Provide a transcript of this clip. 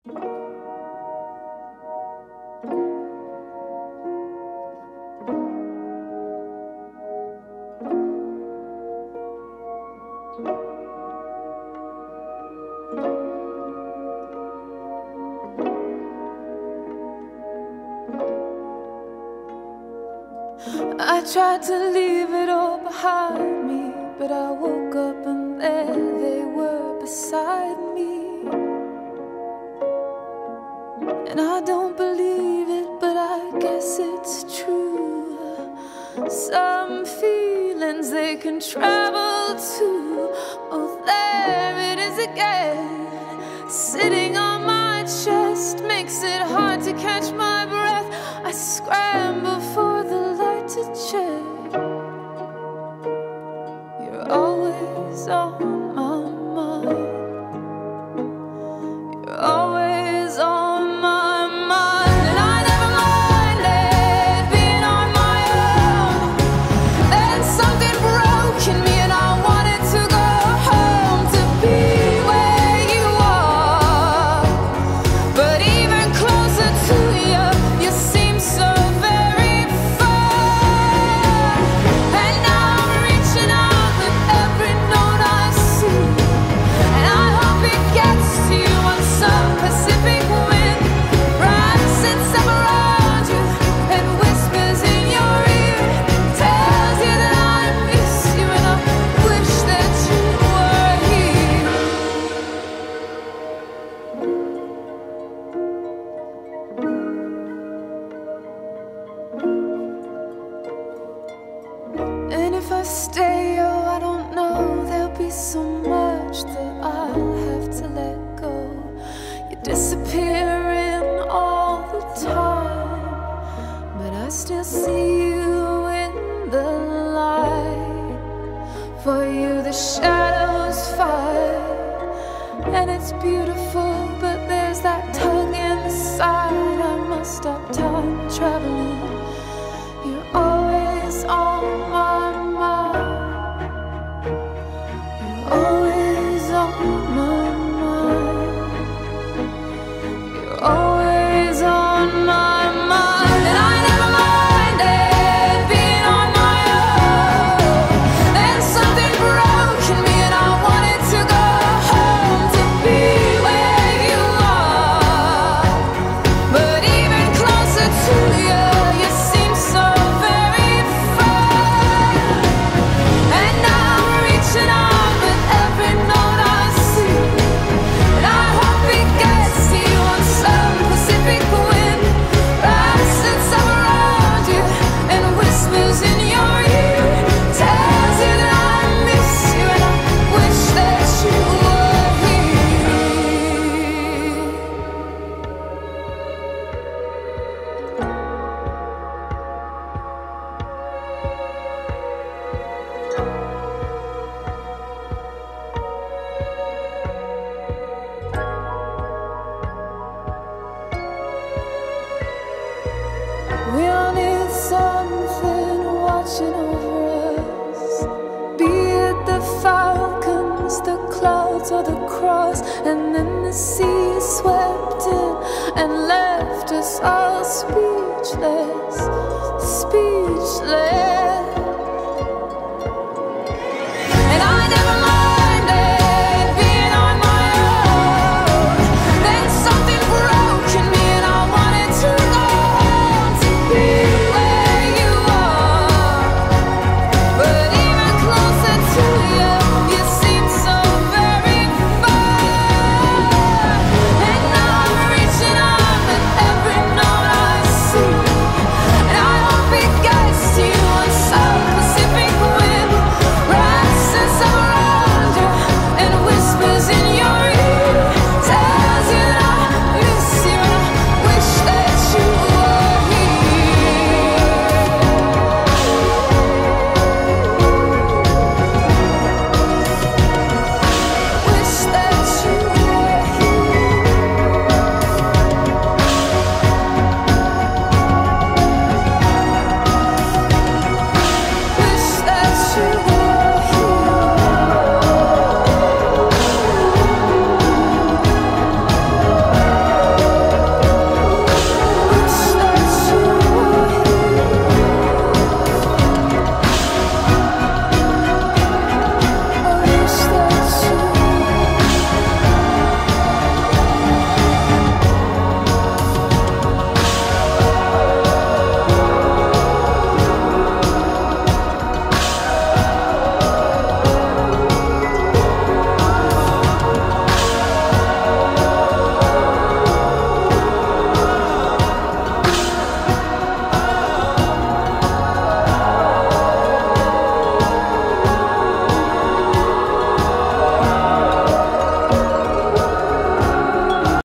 I tried to leave it all behind me, but I woke up and there they were beside me. And I don't believe it, but I guess it's true. Some feelings they can travel to. Oh, there it is again, sitting on my chest, makes it hard to catch my breath. I scramble for the light to check. You're always on my mind. You're always on my mind. And I never minded being on my own. Then something broke in me and I wanted to go home, to be where you are. But even closer to you, you seem so very far. And now I'm reaching out with every note I see, and I hope it gets to you on some Pacific wind. Wraps itself around you and whispers in your ear, tells you that I miss you and I wish that you were here. And if I stay, oh, I don't know, there'll be so much that I'll have to let go. You disappear in all the time, but I still see you in the light. For you the shadows fight, and it's beautiful, but there's that tug in the side. I must stop time traveling. You're always on my mind. You're always on my mind. You're always on my mind. And I never minded being on my own. Then something broke in me and I wanted to go home, to be where you are. But even closer to you, you seem so very far. And now I'm reaching out with every note I see, and I hope it gets to you on some Pacific wind. Wraps itself around you and whispers in your ear, tells you that I miss you and I wish that you were here. We all need something watching over us, be it the falcons, the clouds, or the cross. And then the sea